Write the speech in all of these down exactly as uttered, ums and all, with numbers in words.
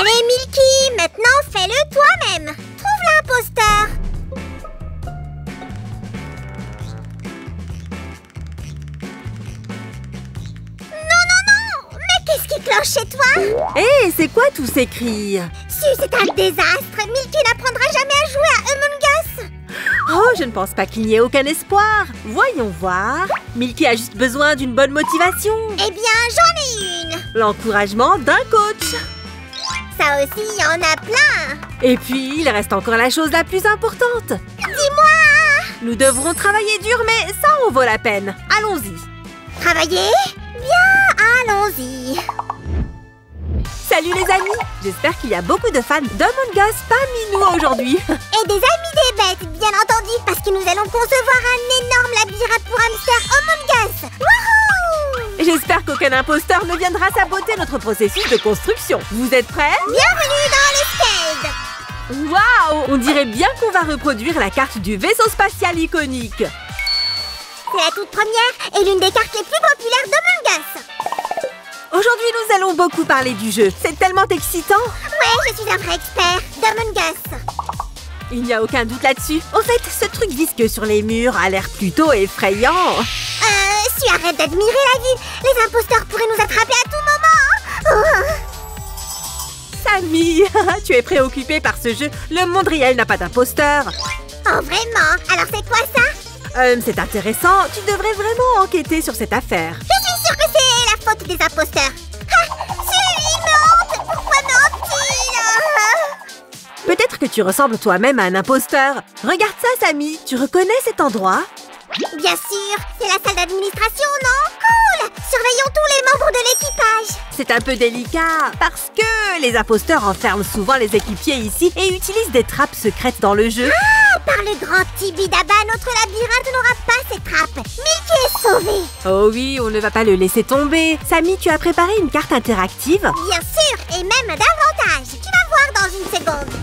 Allez, Milky, maintenant fais-le toi-même. Trouve l'imposteur. Non, non, non. Mais qu'est-ce qui cloche chez toi? Hé, hey, c'est quoi tous ces cris? Si, c'est un désastre. Milky n'apprendra jamais à jouer à Among Us. Oh, je ne pense pas qu'il n'y ait aucun espoir. Voyons voir. Milky a juste besoin d'une bonne motivation. Eh bien, j'en ai une. L'encouragement d'un coach. Ça aussi, il y en a plein. Et puis, il reste encore la chose la plus importante. Dis-moi. Nous devrons travailler dur, mais ça en vaut la peine. Allons-y. Travailler? Bien, allons-y. Salut les amis. J'espère qu'il y a beaucoup de fans d'Among Us parmi nous aujourd'hui. Et des amis des bêtes, bien entendu, parce que nous allons concevoir un énorme labyrinthe pour hamster Among Us. Wouhou! J'espère qu'aucun imposteur ne viendra saboter notre processus de construction. Vous êtes prêts? Bienvenue dans le Skate. Waouh! On dirait bien qu'on va reproduire la carte du vaisseau spatial iconique. C'est la toute première et l'une des cartes les plus populaires d'Among Us. Aujourd'hui, nous allons beaucoup parler du jeu. C'est tellement excitant. Ouais, je suis un vrai expert d'Among Us. Il n'y a aucun doute là-dessus. En fait, ce truc visqueux sur les murs a l'air plutôt effrayant. Euh, si arrête d'admirer la vue. Les imposteurs pourraient nous attraper à tout moment. Oh. Sammy, tu es préoccupée par ce jeu. Le monde réel n'a pas d'imposteur. Oh, vraiment? Alors c'est quoi ça? Euh, c'est intéressant. Tu devrais vraiment enquêter sur cette affaire. Je suis sûre que c'est la faute des imposteurs. Ah, il me hante. Pourquoi me hante-t-il? Peut-être que tu ressembles toi-même à un imposteur. Regarde ça, Sammy. Tu reconnais cet endroit? Bien sûr, c'est la salle d'administration, non? Cool! Surveillons tous les membres de l'équipage. C'est un peu délicat, parce que les imposteurs enferment souvent les équipiers ici et utilisent des trappes secrètes dans le jeu. Ah! Par le grand Tibidaba, notre labyrinthe n'aura pas ces trappes. Milky est sauvé. Oh oui, on ne va pas le laisser tomber. Sammy, tu as préparé une carte interactive? Bien sûr, et même davantage. Tu vas voir dans une seconde.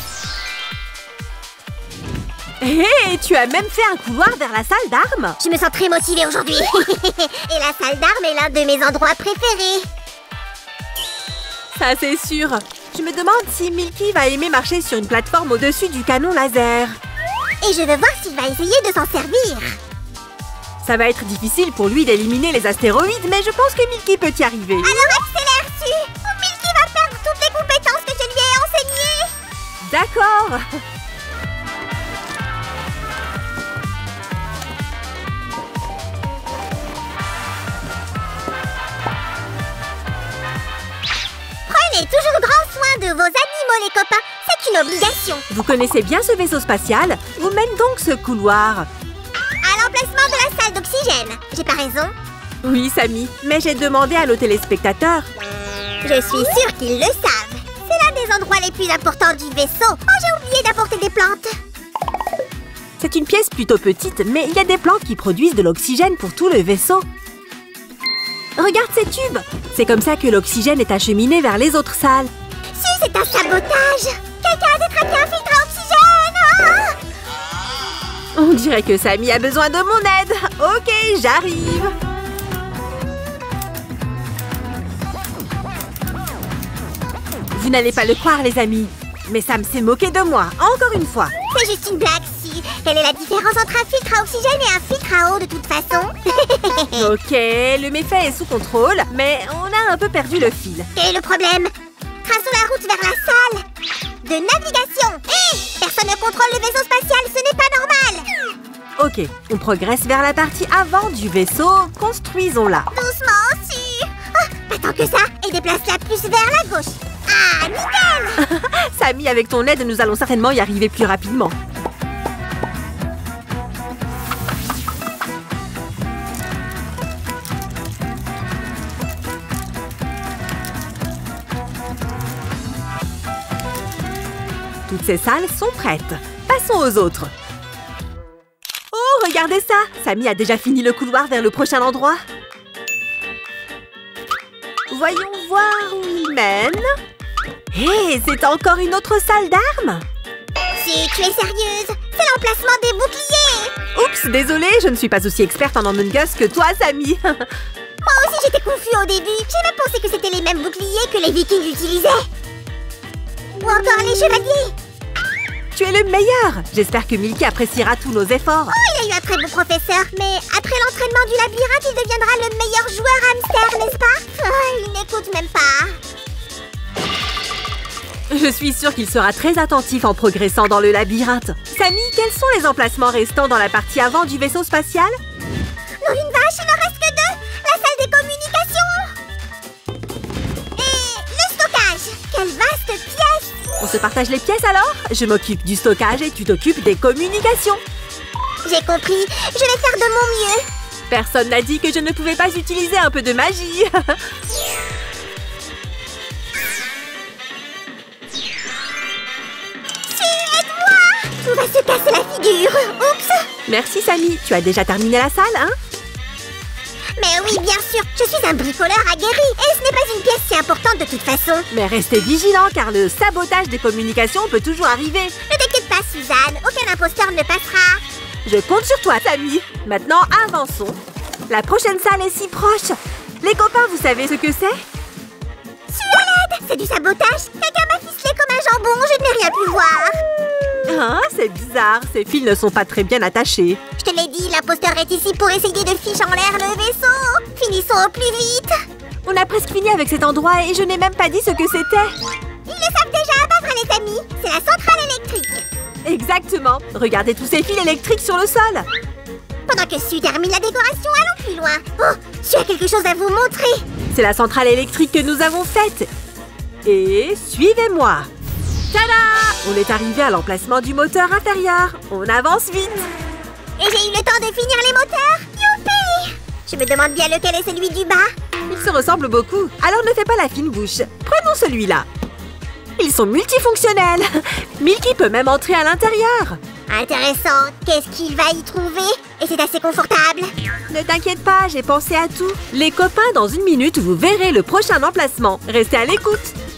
Hé, hey, tu as même fait un couloir vers la salle d'armes. Je me sens très motivée aujourd'hui. Et la salle d'armes est l'un de mes endroits préférés. Ça, c'est sûr. Je me demande si Milky va aimer marcher sur une plateforme au-dessus du canon laser. Et je veux voir s'il va essayer de s'en servir. Ça va être difficile pour lui d'éliminer les astéroïdes, mais je pense que Milky peut y arriver. Alors accélère-tu. Milky va perdre toutes les compétences que je lui ai enseignées. D'accord. Prenez toujours grand soin de vos animaux, les copains. C'est une obligation. Vous connaissez bien ce vaisseau spatial? Où mène donc ce couloir? À l'emplacement de la salle d'oxygène. J'ai pas raison? Oui, Sammy, mais j'ai demandé à nos téléspectateurs. Je suis sûre qu'ils le savent. C'est l'un des endroits les plus importants du vaisseau. Oh, j'ai oublié d'apporter des plantes. C'est une pièce plutôt petite, mais il y a des plantes qui produisent de l'oxygène pour tout le vaisseau. Regarde ces tubes! C'est comme ça que l'oxygène est acheminé vers les autres salles. Si, c'est un sabotage! Quelqu'un a détraqué un filtre à oxygène! Ah! On dirait que Sammy a besoin de mon aide. Ok, j'arrive. Vous n'allez pas le croire, les amis. Mais Sam s'est moqué de moi, encore une fois. C'est juste une blague, si. Quelle est la différence entre un filtre à oxygène et un filtre à eau, de toute façon? Ok, le méfait est sous contrôle, mais on a un peu perdu le fil. Quel est le problème? Traçons la route vers la salle de navigation. Hé! Personne ne contrôle le vaisseau spatial, ce n'est pas normal. Ok, on progresse vers la partie avant du vaisseau. Construisons-la. Doucement, si. Oh, pas tant que ça. Et déplace-la plus vers la gauche. Ah, nickel! Sammy, avec ton aide, nous allons certainement y arriver plus rapidement. Toutes ces salles sont prêtes. Passons aux autres. Oh, regardez ça! Sammy a déjà fini le couloir vers le prochain endroit. Voyons voir où il mène. Hé, hey, c'est encore une autre salle d'armes? Si tu es sérieuse, c'est l'emplacement des boucliers. Oups, désolée, je ne suis pas aussi experte en Among Us que toi, Sammy. Moi aussi, j'étais confus au début. J'ai même pensé que c'était les mêmes boucliers que les Vikings utilisaient. Ou encore les chevaliers. Tu es le meilleur! J'espère que Milky appréciera tous nos efforts. Oh, il a eu un très bon professeur. Mais après l'entraînement du labyrinthe, il deviendra le meilleur joueur hamster, n'est-ce pas? Oh, il n'écoute même pas. Je suis sûre qu'il sera très attentif en progressant dans le labyrinthe. Samy, quels sont les emplacements restants dans la partie avant du vaisseau spatial? Non, une vache, il n'en reste que deux. La salle des communications. Et le stockage. Quelle vaste pièce. On se partage les pièces alors? Je m'occupe du stockage et tu t'occupes des communications. J'ai compris. Je vais faire de mon mieux. Personne n'a dit que je ne pouvais pas utiliser un peu de magie. Tout va se casser la figure. Oups. Merci Samy. Tu as déjà terminé la salle, hein? Mais oui, bien sûr. Je suis un bricoleur aguerri. Et ce n'est pas une pièce si importante de toute façon. Mais restez vigilants car le sabotage des communications peut toujours arriver. Ne t'inquiète pas, Suzanne. Aucun imposteur ne passera. Je compte sur toi, Samy. Maintenant, avançons. La prochaine salle est si proche. Les copains, vous savez ce que c'est? Sualed, c'est du sabotage. Quelqu'un m'a ficelé comme un jambon. Je n'ai rien pu voir. Ah, c'est bizarre. Ces fils ne sont pas très bien attachés. Je te l'ai dit, l'imposteur est ici pour essayer de ficher en l'air le vaisseau. Finissons au plus vite. On a presque fini avec cet endroit et je n'ai même pas dit ce que c'était. Ils le savent déjà, pas vrai les amis? C'est la centrale électrique. Exactement. Regardez tous ces fils électriques sur le sol. Pendant que Su termine la décoration, allons plus loin. Oh, Su a quelque chose à vous montrer. C'est la centrale électrique que nous avons faite. Et suivez-moi. Tada! On est arrivé à l'emplacement du moteur inférieur. On avance vite. Et j'ai eu le temps de finir les moteurs. Youpi! Je me demande bien lequel est celui du bas. Ils se ressemblent beaucoup. Alors ne fais pas la fine bouche. Prenons celui-là. Ils sont multifonctionnels. Milky peut même entrer à l'intérieur. Intéressant. Qu'est-ce qu'il va y trouver? Et c'est assez confortable. Ne t'inquiète pas, j'ai pensé à tout. Les copains, dans une minute, vous verrez le prochain emplacement. Restez à l'écoute.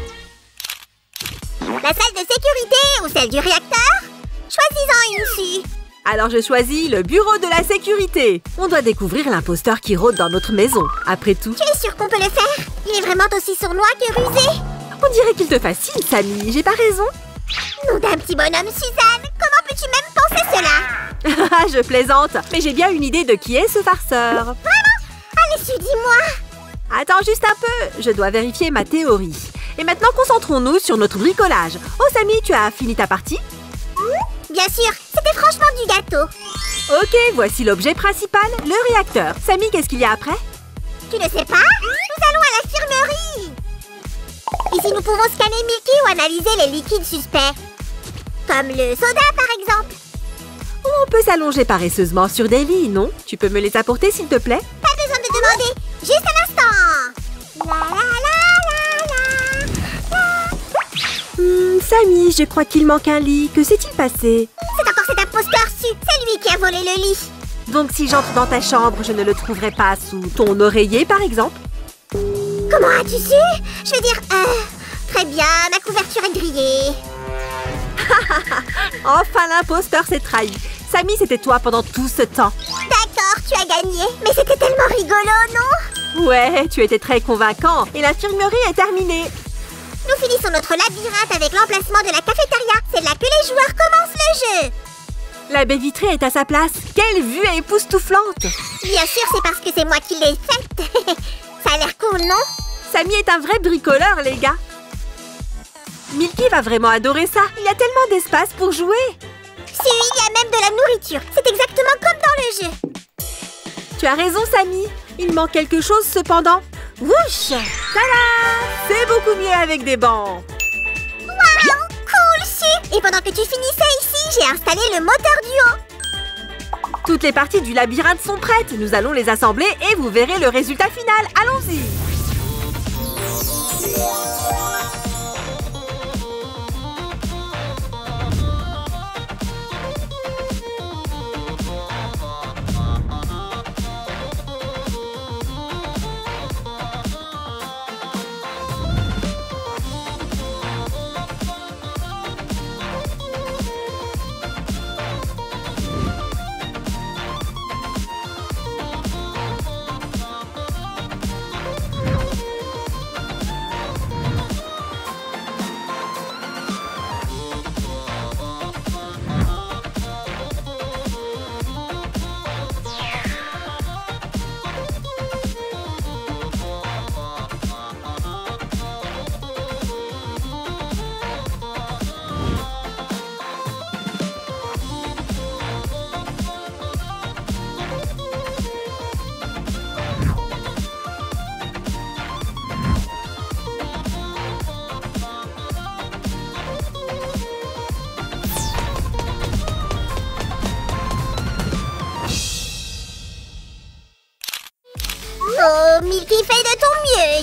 La salle de sécurité ou celle du réacteur? Choisis-en une, Su. Alors je choisis le bureau de la sécurité. On doit découvrir l'imposteur qui rôde dans notre maison. Après tout... Tu es sûre qu'on peut le faire? Il est vraiment aussi sournois que rusé. On dirait qu'il te fascine, Samy. J'ai pas raison? Nom d'un petit bonhomme, Suzanne. Comment peux-tu même penser cela? Je plaisante. Mais j'ai bien une idée de qui est ce farceur. Vraiment? Allez, Su, dis-moi. Attends juste un peu. Je dois vérifier ma théorie. Et maintenant, concentrons-nous sur notre bricolage. Oh, Samy, tu as fini ta partie? Bien sûr, c'était franchement du gâteau. Ok, voici l'objet principal, le réacteur. Samy, qu'est-ce qu'il y a après? Tu ne sais pas? Nous allons à l'infirmerie. Ici, nous pouvons scanner Milky ou analyser les liquides suspects. Comme le soda, par exemple. Ou on peut s'allonger paresseusement sur des lits, non? Tu peux me les apporter, s'il te plaît? Pas besoin de demander. Juste un instant. La la la la la. Hmm, Samy, je crois qu'il manque un lit. Que s'est-il passé? C'est encore cet imposteur, Su. C'est lui qui a volé le lit. Donc si j'entre dans ta chambre, je ne le trouverai pas sous ton oreiller, par exemple? Comment as-tu su? Je veux dire, euh, très bien, ma couverture est grillée. Enfin, l'imposteur s'est trahi. Samy, c'était toi pendant tout ce temps. D'accord, tu as gagné. Mais c'était tellement rigolo, non? Ouais, tu étais très convaincant. Et l'infirmerie est terminée. Nous finissons notre labyrinthe avec l'emplacement de la cafétéria. C'est là que les joueurs commencent le jeu. La baie vitrée est à sa place. Quelle vue époustouflante! Bien sûr, c'est parce que c'est moi qui l'ai faite. Ça a l'air cool, non? Samy est un vrai bricoleur, les gars. Milky va vraiment adorer ça. Il y a tellement d'espace pour jouer. Si, il y a même de la nourriture. C'est exactement comme dans le jeu. Tu as raison, Samy. Il manque quelque chose, cependant. Wouch! Tada! C'est beaucoup mieux avec des bancs. Waouh! Cool, Su! Et pendant que tu finissais ici, j'ai installé le moteur du haut. Toutes les parties du labyrinthe sont prêtes. Nous allons les assembler et vous verrez le résultat final. Allons-y!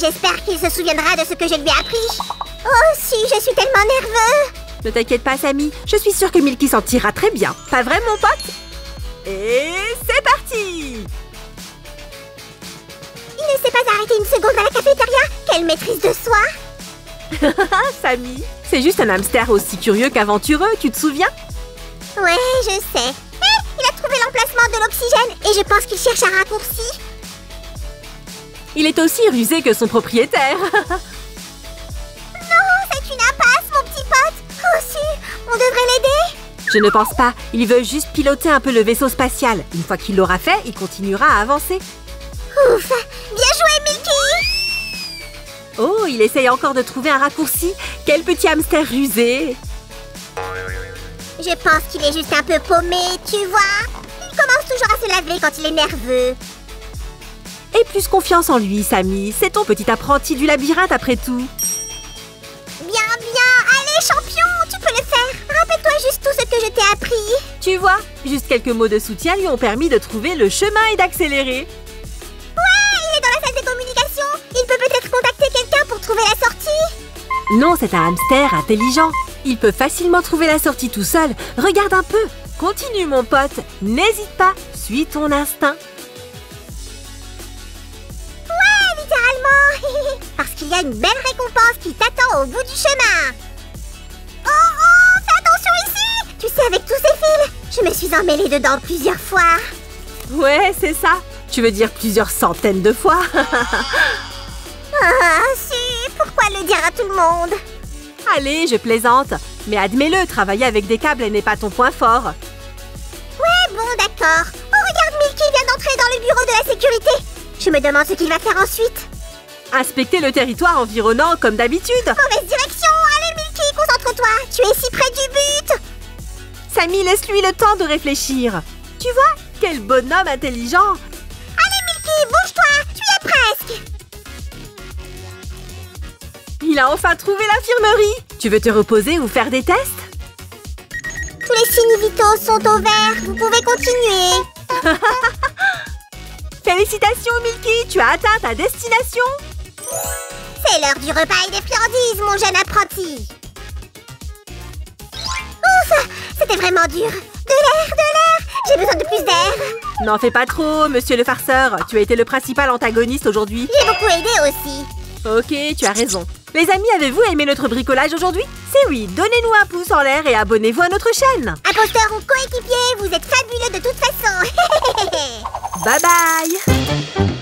j'espère qu'il se souviendra de ce que je lui ai appris. Oh si, je suis tellement nerveux. Ne t'inquiète pas, Sammy. Je suis sûre que Milky s'en tirera très bien. Pas vrai, mon pote? Et c'est parti! Il ne s'est pas arrêté une seconde à la cafétéria. Quelle maîtrise de soi! Sammy, c'est juste un hamster aussi curieux qu'aventureux, tu te souviens? Ouais, je sais. Hé, il a trouvé l'emplacement de l'oxygène et je pense qu'il cherche un raccourci. Il est aussi rusé que son propriétaire. Non, c'est une impasse, mon petit pote. Oh si, on devrait l'aider. Je ne pense pas. Il veut juste piloter un peu le vaisseau spatial. Une fois qu'il l'aura fait, il continuera à avancer. Ouf, bien joué, Milky. Oh, il essaye encore de trouver un raccourci. Quel petit hamster rusé. Je pense qu'il est juste un peu paumé, tu vois. Il commence toujours à se laver quand il est nerveux. Aie plus confiance en lui, Sammy. C'est ton petit apprenti du labyrinthe après tout. Bien, bien. Allez, champion, tu peux le faire. Rappelle-toi juste tout ce que je t'ai appris. Tu vois, juste quelques mots de soutien lui ont permis de trouver le chemin et d'accélérer. Ouais, il est dans la salle de communication. Il peut peut-être contacter quelqu'un pour trouver la sortie. Non, c'est un hamster intelligent. Il peut facilement trouver la sortie tout seul. Regarde un peu. Continue, mon pote. N'hésite pas. Suis ton instinct. Ouais, littéralement. Parce qu'il y a une belle récompense qui t'attend au bout du chemin. Oh, oh, fais attention ici. Tu sais, avec tous ces fils, je me suis emmêlée dedans plusieurs fois. Ouais, c'est ça. Tu veux dire plusieurs centaines de fois. Ah, si. Pourquoi le dire à tout le monde? Allez, je plaisante. Mais admets-le, travailler avec des câbles n'est pas ton point fort. Ouais, bon, d'accord. Oh, regarde, Milky vient d'entrer dans le bureau de la sécurité. Je me demande ce qu'il va faire ensuite. Inspecter le territoire environnant comme d'habitude. Mauvaise direction. Allez, Milky, concentre-toi. Tu es si près du but. Sammy, laisse-lui le temps de réfléchir. Tu vois, quel bonhomme intelligent. Allez, Milky, bouge-toi. Tu y es presque. Il a enfin trouvé l'infirmerie. Tu veux te reposer ou faire des tests? Tous les signes vitaux sont au vert. Vous pouvez continuer. Félicitations, Milky. Tu as atteint ta destination. C'est l'heure du repas et des friandises, mon jeune apprenti. Ouf, c'était vraiment dur. De l'air, de l'air. J'ai besoin de plus d'air. N'en fais pas trop, monsieur le farceur. Tu as été le principal antagoniste aujourd'hui. J'ai beaucoup aidé aussi. Ok, tu as raison. Les amis, avez-vous aimé notre bricolage aujourd'hui? Si oui, donnez-nous un pouce en l'air et abonnez-vous à notre chaîne. Imposteur ou coéquipier, vous êtes fabuleux de toute façon. Bye bye.